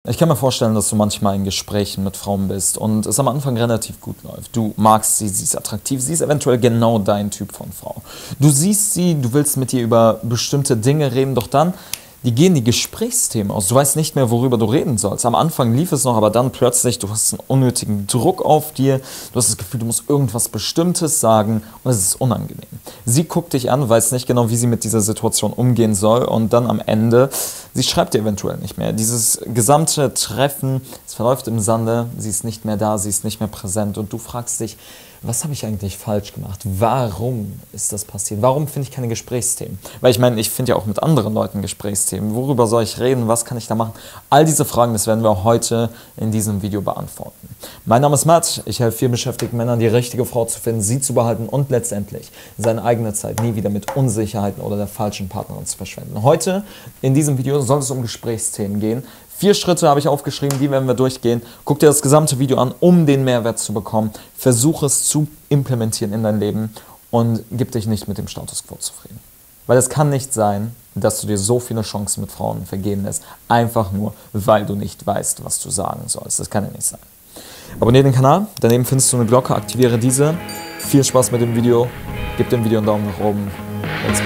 Ich kann mir vorstellen, dass du manchmal in Gesprächen mit Frauen bist und es am Anfang relativ gut läuft. Du magst sie, sie ist attraktiv, sie ist eventuell genau dein Typ von Frau. Du siehst sie, du willst mit ihr über bestimmte Dinge reden, doch dann gehen die Gesprächsthemen aus. Du weißt nicht mehr, worüber du reden sollst. Am Anfang lief es noch, aber dann plötzlich, du hast einen unnötigen Druck auf dir. Du hast das Gefühl, du musst irgendwas Bestimmtes sagen und es ist unangenehm. Sie guckt dich an, weiß nicht genau, wie sie mit dieser Situation umgehen soll und dann am Ende, sie schreibt dir eventuell nicht mehr. Dieses gesamte Treffen, es verläuft im Sande, sie ist nicht mehr da, sie ist nicht mehr präsent und du fragst dich, was habe ich eigentlich falsch gemacht? Warum ist das passiert? Warum finde ich keine Gesprächsthemen? Weil ich meine, ich finde ja auch mit anderen Leuten Gesprächsthemen. Worüber soll ich reden? Was kann ich da machen? All diese Fragen, das werden wir heute in diesem Video beantworten. Mein Name ist Matt. Ich helfe vielbeschäftigten Männern, die richtige Frau zu finden, sie zu behalten und letztendlich seine eigene Zeit nie wieder mit Unsicherheiten oder der falschen Partnerin zu verschwenden. Heute in diesem Video soll es um Gesprächsthemen gehen. 4 Schritte habe ich aufgeschrieben, die werden wir durchgehen. Guck dir das gesamte Video an, um den Mehrwert zu bekommen. Versuche es zu implementieren in dein Leben und gib dich nicht mit dem Status quo zufrieden. Weil es kann nicht sein, dass du dir so viele Chancen mit Frauen vergehen lässt, einfach nur, weil du nicht weißt, was du sagen sollst. Das kann ja nicht sein. Abonniere den Kanal, daneben findest du eine Glocke, aktiviere diese. Viel Spaß mit dem Video, gib dem Video einen Daumen nach oben. Let's go.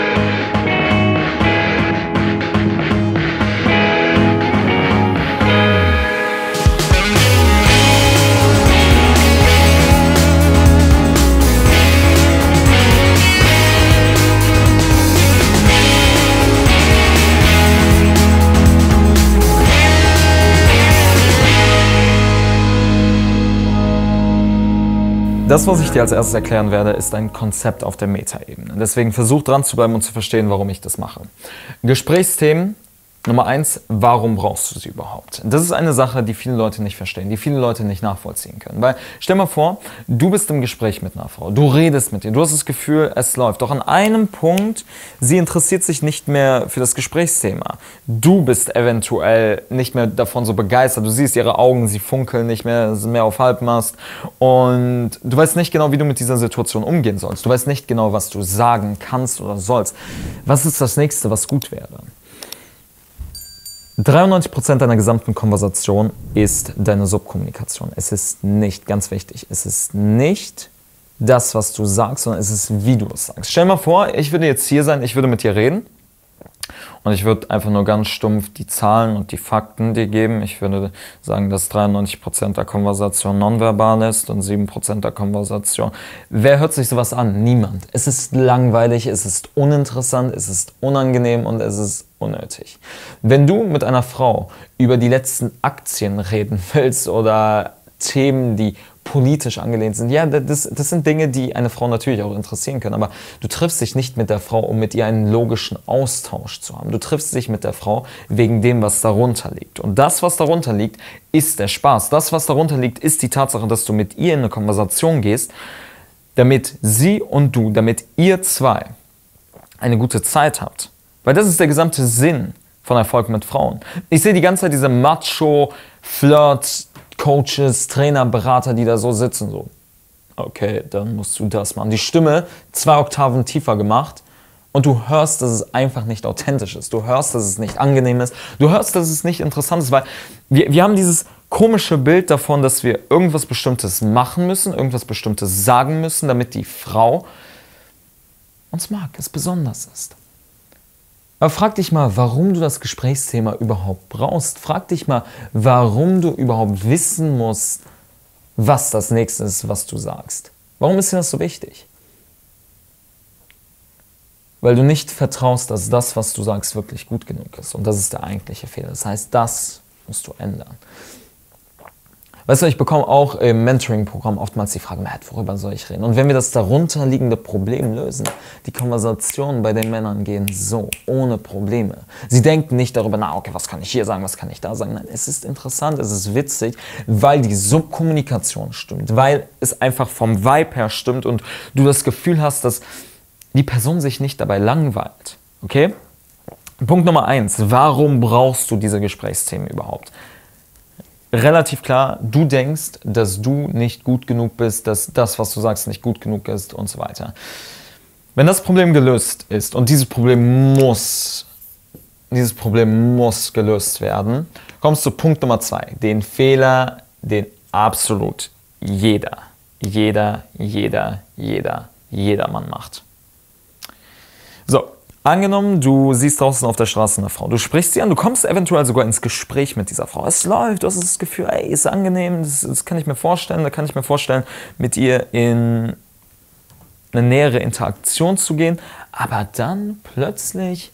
Das, was ich dir als erstes erklären werde, ist ein Konzept auf der Metaebene. Deswegen versuch dran zu bleiben und zu verstehen, warum ich das mache. Gesprächsthemen. Nummer 1, warum brauchst du sie überhaupt? Das ist eine Sache, die viele Leute nicht verstehen, die viele Leute nicht nachvollziehen können. Weil, stell mal vor, du bist im Gespräch mit einer Frau, du redest mit ihr, du hast das Gefühl, es läuft. Doch an einem Punkt, sie interessiert sich nicht mehr für das Gesprächsthema. Du bist eventuell nicht mehr davon so begeistert, du siehst ihre Augen, sie funkeln nicht mehr, sind mehr auf Halbmast und du weißt nicht genau, wie du mit dieser Situation umgehen sollst. Du weißt nicht genau, was du sagen kannst oder sollst. Was ist das Nächste, was gut wäre? 93% deiner gesamten Konversation ist deine Subkommunikation. Es ist nicht, ganz wichtig, es ist nicht das, was du sagst, sondern es ist, wie du es sagst. Stell dir mal vor, ich würde jetzt hier sein, ich würde mit dir reden und ich würde einfach nur ganz stumpf die Zahlen und die Fakten dir geben. Ich würde sagen, dass 93% der Konversation nonverbal ist und 7% der Konversation. Wer hört sich sowas an? Niemand. Es ist langweilig, es ist uninteressant, es ist unangenehm und es ist unnötig. Wenn du mit einer Frau über die letzten Aktien reden willst oder Themen, die politisch angelehnt sind, ja, das sind Dinge, die eine Frau natürlich auch interessieren können, aber du triffst dich nicht mit der Frau, um mit ihr einen logischen Austausch zu haben. Du triffst dich mit der Frau wegen dem, was darunter liegt. Und das, was darunter liegt, ist der Spaß. Das, was darunter liegt, ist die Tatsache, dass du mit ihr in eine Konversation gehst, damit sie und du, damit ihr zwei eine gute Zeit habt. Weil das ist der gesamte Sinn von Erfolg mit Frauen. Ich sehe die ganze Zeit diese Macho-Flirt- Coaches, Trainer, Berater, die da so sitzen, so, okay, dann musst du das machen. Die Stimme 2 Oktaven tiefer gemacht und du hörst, dass es einfach nicht authentisch ist. Du hörst, dass es nicht angenehm ist. Du hörst, dass es nicht interessant ist, weil wir haben dieses komische Bild davon, dass wir irgendwas Bestimmtes machen müssen, irgendwas Bestimmtes sagen müssen, damit die Frau uns mag, es besonders ist. Aber frag dich mal, warum du das Gesprächsthema überhaupt brauchst. Frag dich mal, warum du überhaupt wissen musst, was das Nächste ist, was du sagst. Warum ist dir das so wichtig? Weil du nicht vertraust, dass das, was du sagst, wirklich gut genug ist. Und das ist der eigentliche Fehler. Das heißt, das musst du ändern. Weißt du, ich bekomme auch im Mentoring-Programm oftmals die Frage, Matt, worüber soll ich reden? Und wenn wir das darunterliegende Problem lösen, die Konversationen bei den Männern gehen so, ohne Probleme. Sie denken nicht darüber nach, okay, was kann ich hier sagen, was kann ich da sagen. Nein, es ist interessant, es ist witzig, weil die Subkommunikation stimmt, weil es einfach vom Vibe her stimmt und du das Gefühl hast, dass die Person sich nicht dabei langweilt. Okay? Punkt Nummer 1, warum brauchst du diese Gesprächsthemen überhaupt? Relativ klar, du denkst, dass du nicht gut genug bist, dass das, was du sagst, nicht gut genug ist und so weiter. Wenn das Problem gelöst ist und dieses Problem muss gelöst werden, Kommst zu Punkt Nummer 2. Den Fehler, den absolut jedermann macht. So, angenommen, du siehst draußen auf der Straße eine Frau. Du sprichst sie an, du kommst eventuell sogar ins Gespräch mit dieser Frau. Es läuft, du hast das Gefühl, ey, ist angenehm, das kann ich mir vorstellen. Da kann ich mir vorstellen, mit ihr in eine nähere Interaktion zu gehen. Aber dann plötzlich...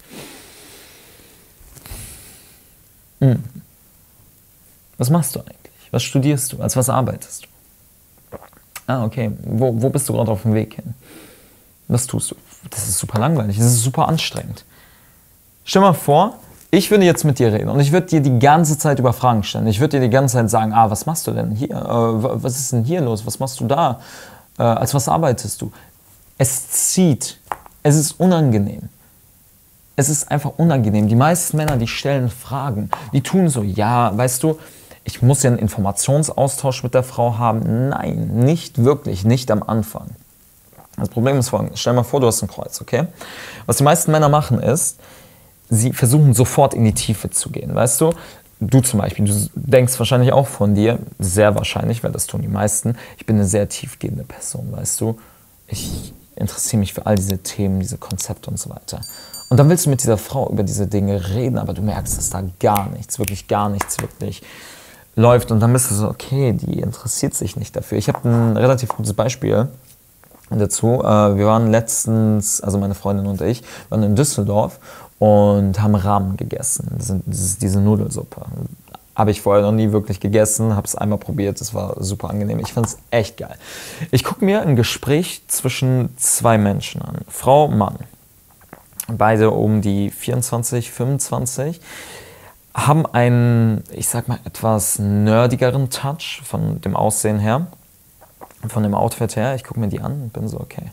Was machst du eigentlich? Was studierst du? Als was arbeitest du? Ah, okay. Wo bist du gerade auf dem Weg hin? Was tust du? Das ist super langweilig. Das ist super anstrengend. Stell mal vor, ich würde jetzt mit dir reden und ich würde dir die ganze Zeit über Fragen stellen. Ich würde dir die ganze Zeit sagen, was machst du denn hier? Was ist denn hier los? Was machst du da? Als was arbeitest du? Es zieht. Es ist unangenehm. Es ist einfach unangenehm. Die meisten Männer, die stellen Fragen. Die tun so, ja, weißt du, ich muss ja einen Informationsaustausch mit der Frau haben. Nein, nicht wirklich, nicht am Anfang. Das Problem ist folgendes. Stell dir mal vor, du hast ein Kreuz, okay? Was die meisten Männer machen ist, sie versuchen sofort in die Tiefe zu gehen, weißt du? Du zum Beispiel, du denkst wahrscheinlich auch von dir, sehr wahrscheinlich, weil das tun die meisten, ich bin eine sehr tiefgehende Person, weißt du? Ich interessiere mich für all diese Themen, diese Konzepte und so weiter. Und dann willst du mit dieser Frau über diese Dinge reden, aber du merkst, dass da gar nichts wirklich läuft. Und dann bist du so, okay, die interessiert sich nicht dafür. Ich habe ein relativ gutes Beispiel dazu. Wir waren letztens, also meine Freundin und ich, waren in Düsseldorf und haben Ramen gegessen. Das ist diese Nudelsuppe. Habe ich vorher noch nie wirklich gegessen, habe es einmal probiert, es war super angenehm. Ich fand es echt geil. Ich gucke mir ein Gespräch zwischen zwei Menschen an, Frau, Mann. Beide um die 24, 25, haben einen, ich sag mal, etwas nerdigeren Touch von dem Aussehen her, von dem Outfit her. Ich gucke mir die an und bin so, okay.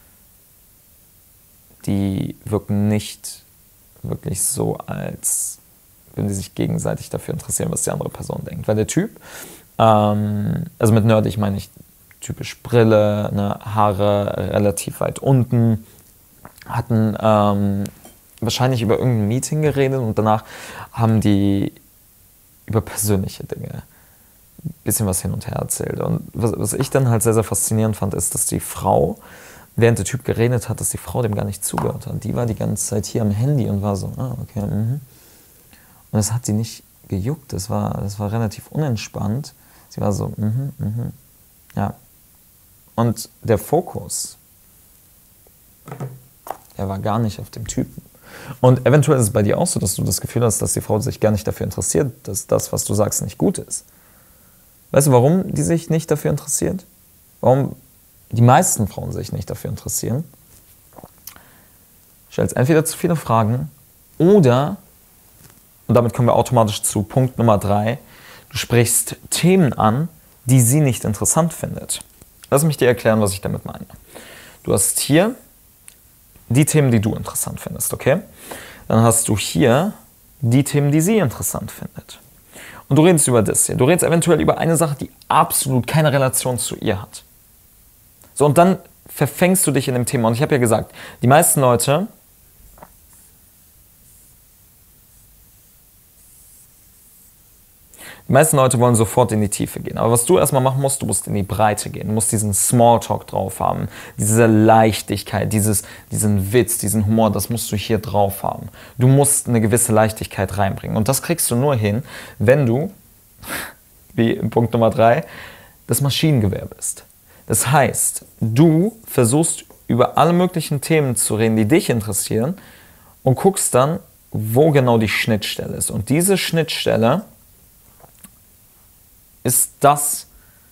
Die wirken nicht wirklich so, als würden sie sich gegenseitig dafür interessieren, was die andere Person denkt. Weil der Typ, also mit nerdig meine ich typisch Brille, ne, Haare relativ weit unten, hatten wahrscheinlich über irgendein Meeting geredet und danach haben die über persönliche Dinge ein bisschen was hin und her erzählt. Und was ich dann halt sehr, sehr faszinierend fand, ist, dass die Frau, während der Typ geredet hat, dass die Frau dem gar nicht zugehört hat. Die war die ganze Zeit hier am Handy und war so, okay, Und das hat sie nicht gejuckt, das war relativ unentspannt. Sie war so, ja. Und der Fokus, er war gar nicht auf dem Typen. Und eventuell ist es bei dir auch so, dass du das Gefühl hast, dass die Frau sich gar nicht dafür interessiert, dass das, was du sagst, nicht gut ist. Weißt du, warum die sich nicht dafür interessiert? Warum die meisten Frauen sich nicht dafür interessieren? Stellst entweder zu viele Fragen oder, und damit kommen wir automatisch zu Punkt Nummer 3, du sprichst Themen an, die sie nicht interessant findet. Lass mich dir erklären, was ich damit meine. Du hast hier die Themen, die du interessant findest, okay? Dann hast du hier die Themen, die sie interessant findet. Und du redest über das hier. Du redest eventuell über eine Sache, die absolut keine Relation zu ihr hat. So, und dann verfängst du dich in dem Thema. Und ich habe ja gesagt, die meisten Leute wollen sofort in die Tiefe gehen. Aber was du erstmal machen musst, du musst in die Breite gehen. Du musst diesen Smalltalk drauf haben, diese Leichtigkeit, diesen Witz, diesen Humor, das musst du hier drauf haben. Du musst eine gewisse Leichtigkeit reinbringen. Und das kriegst du nur hin, wenn du, wie im Punkt Nummer 3, das Maschinengewehr bist. Das heißt, du versuchst über alle möglichen Themen zu reden, die dich interessieren und guckst dann, wo genau die Schnittstelle ist. Und diese Schnittstelle ist das,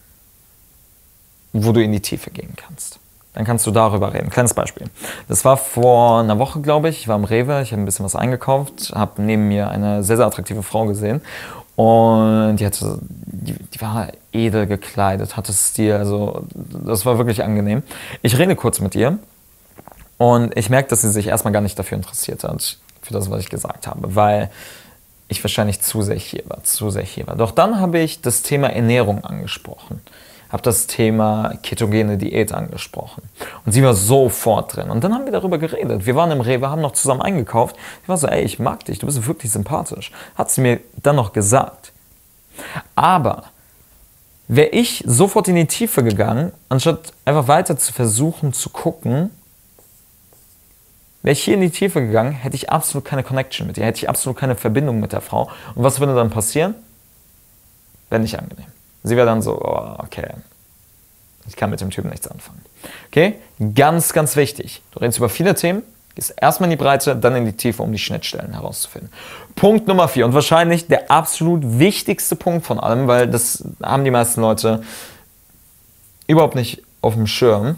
wo du in die Tiefe gehen kannst. Dann kannst du darüber reden. Kleines Beispiel. Das war vor einer Woche, glaube ich. Ich war im Rewe, ich habe ein bisschen was eingekauft, habe neben mir eine sehr, sehr attraktive Frau gesehen. Und die war edel gekleidet, hatte Stil, also das war wirklich angenehm. Ich rede kurz mit ihr und ich merke, dass sie sich erstmal gar nicht dafür interessiert hat, für das, was ich gesagt habe, weil ich wahrscheinlich zu sehr hier war. Doch dann habe ich das Thema Ernährung angesprochen. habe das Thema ketogene Diät angesprochen. Und sie war sofort drin. Und dann haben wir darüber geredet. Wir waren im Rewe, haben noch zusammen eingekauft. Ich war so, ey, ich mag dich, du bist wirklich sympathisch. Hat sie mir dann noch gesagt. Aber wäre ich sofort in die Tiefe gegangen, anstatt einfach weiter zu versuchen zu gucken, wäre ich hier in die Tiefe gegangen, hätte ich absolut keine Connection mit ihr, hätte ich absolut keine Verbindung mit der Frau. Und was würde dann passieren? Wäre nicht angenehm. Sie wäre dann so, oh, okay, ich kann mit dem Typen nichts anfangen. Okay? Ganz, ganz wichtig. Du redest über viele Themen, gehst erstmal in die Breite, dann in die Tiefe, um die Schnittstellen herauszufinden. Punkt Nummer 4 und wahrscheinlich der absolut wichtigste Punkt von allem, weil das haben die meisten Leute überhaupt nicht auf dem Schirm.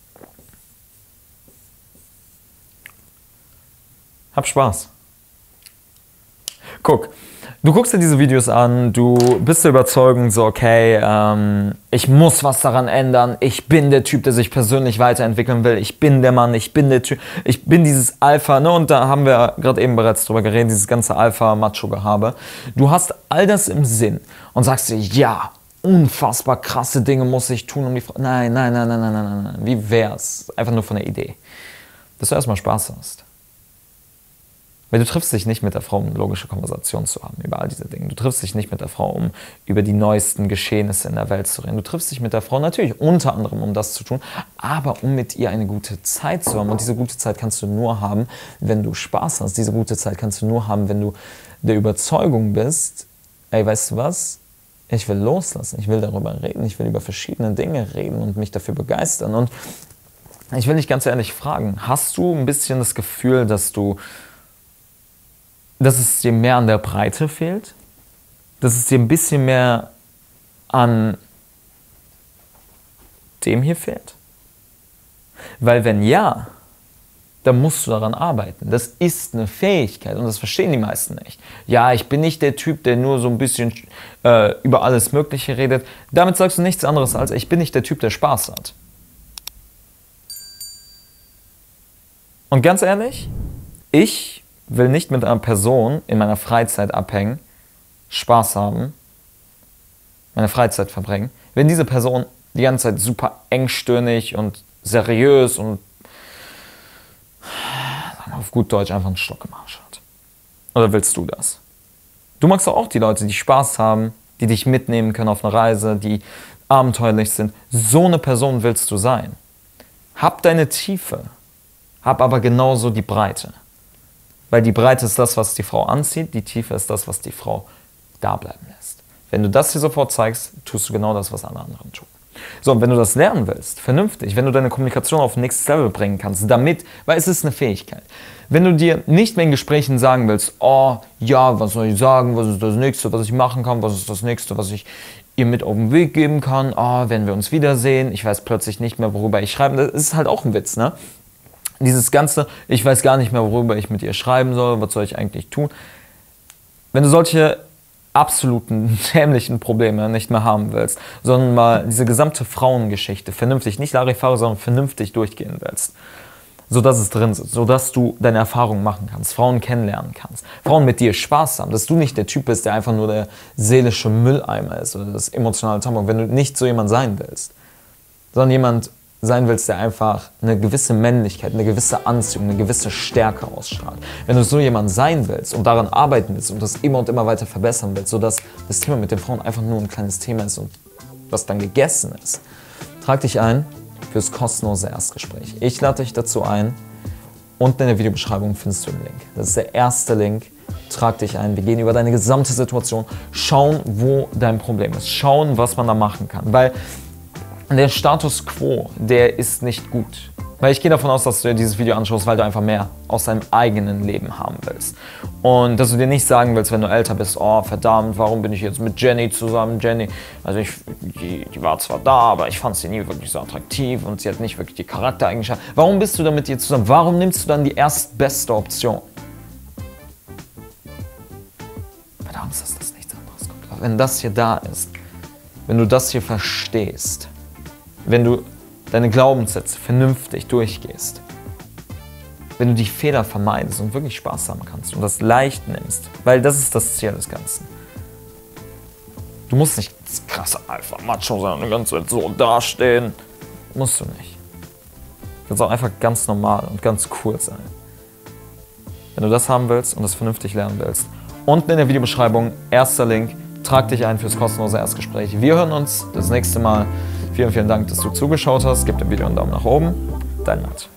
Hab Spaß. Guck, du guckst dir diese Videos an, du bist der Überzeugung so, okay, ich muss was daran ändern, ich bin der Typ, der sich persönlich weiterentwickeln will, ich bin der Mann, ich bin der Typ, ich bin dieses Alpha, ne? Und da haben wir gerade eben bereits drüber geredet, dieses ganze Alpha-Macho-Gehabe. Du hast all das im Sinn und sagst dir, ja, unfassbar krasse Dinge muss ich tun, um die Frau. Nein, nein, nein, nein, nein, nein, nein. Wie wär's? Einfach nur von der Idee. Dass du erstmal Spaß hast. Weil du triffst dich nicht mit der Frau, um eine logische Konversation zu haben über all diese Dinge. Du triffst dich nicht mit der Frau, um über die neuesten Geschehnisse in der Welt zu reden. Du triffst dich mit der Frau natürlich unter anderem, um das zu tun, aber um mit ihr eine gute Zeit zu haben. Und diese gute Zeit kannst du nur haben, wenn du Spaß hast. Diese gute Zeit kannst du nur haben, wenn du der Überzeugung bist, ey, weißt du was? Ich will loslassen, ich will darüber reden, ich will über verschiedene Dinge reden und mich dafür begeistern. Und ich will dich ganz ehrlich fragen, hast du ein bisschen das Gefühl, dass es dir mehr an der Breite fehlt? Dass es dir ein bisschen mehr an dem hier fehlt? Weil wenn ja, dann musst du daran arbeiten. Das ist eine Fähigkeit und das verstehen die meisten nicht. Ja, ich bin nicht der Typ, der nur so ein bisschen über alles Mögliche redet. Damit sagst du nichts anderes als, ich bin nicht der Typ, der Spaß hat. Und ganz ehrlich, ich will nicht mit einer Person in meiner Freizeit abhängen, Spaß haben, meine Freizeit verbringen, wenn diese Person die ganze Zeit super engstirnig und seriös und auf gut Deutsch einfach einen Stock im Arsch hat. Oder willst du das? Du magst doch auch die Leute, die Spaß haben, die dich mitnehmen können auf eine Reise, die abenteuerlich sind. So eine Person willst du sein. Hab deine Tiefe, hab aber genauso die Breite. Weil die Breite ist das, was die Frau anzieht, die Tiefe ist das, was die Frau da bleiben lässt. Wenn du das hier sofort zeigst, tust du genau das, was alle anderen tun. So, und wenn du das lernen willst, vernünftig, wenn du deine Kommunikation auf Next Level bringen kannst, damit, weil es ist eine Fähigkeit. Wenn du dir nicht mehr in Gesprächen sagen willst, oh, ja, was soll ich sagen, was ist das Nächste, was ich machen kann, was ist das Nächste, was ich ihr mit auf den Weg geben kann, oh, wenn wir uns wiedersehen, ich weiß plötzlich nicht mehr, worüber ich schreibe, das ist halt auch ein Witz, ne? Dieses Ganze, ich weiß gar nicht mehr, worüber ich mit ihr schreiben soll, was soll ich eigentlich tun. Wenn du solche absoluten dämlichen Probleme nicht mehr haben willst, sondern mal diese gesamte Frauengeschichte vernünftig, nicht Larifari, sondern vernünftig durchgehen willst, sodass es drin ist, sodass du deine Erfahrungen machen kannst, Frauen kennenlernen kannst, Frauen mit dir Spaß haben, dass du nicht der Typ bist, der einfach nur der seelische Mülleimer ist oder das emotionale Tampon, wenn du nicht so jemand sein willst, sondern jemand sein willst, der einfach eine gewisse Männlichkeit, eine gewisse Anziehung, eine gewisse Stärke ausstrahlt. Wenn du so jemand sein willst und daran arbeiten willst und das immer und immer weiter verbessern willst, sodass das Thema mit den Frauen einfach nur ein kleines Thema ist und was dann gegessen ist, trag dich ein fürs kostenlose Erstgespräch. Ich lade dich dazu ein. Unten in der Videobeschreibung findest du den Link. Das ist der erste Link. Trag dich ein. Wir gehen über deine gesamte Situation, schauen, wo dein Problem ist, schauen, was man da machen kann. Weil der Status Quo, der ist nicht gut. Weil ich gehe davon aus, dass du dir dieses Video anschaust, weil du einfach mehr aus deinem eigenen Leben haben willst. Und dass du dir nicht sagen willst, wenn du älter bist, oh verdammt, warum bin ich jetzt mit Jenny zusammen? Jenny, also die war zwar da, aber ich fand sie nie wirklich so attraktiv und sie hat nicht wirklich die Charaktereigenschaften. Warum bist du dann mit ihr zusammen? Warum nimmst du dann die erstbeste Option? Weil du Angst hast, dass nichts anderes kommt. Aber wenn das hier da ist, wenn du das hier verstehst, wenn du deine Glaubenssätze vernünftig durchgehst, wenn du die Fehler vermeidest und wirklich Spaß haben kannst und das leicht nimmst, weil das ist das Ziel des Ganzen, Du musst nicht das krasse Alpha-Macho sein und die ganze Zeit so dastehen. Musst du nicht. Du kannst auch einfach ganz normal und ganz cool sein. Wenn du das haben willst und das vernünftig lernen willst, unten in der Videobeschreibung, erster Link, trag dich ein fürs kostenlose Erstgespräch. Wir hören uns das nächste Mal. Vielen, vielen Dank, dass du zugeschaut hast. Gib dem Video einen Daumen nach oben. Dein Matt.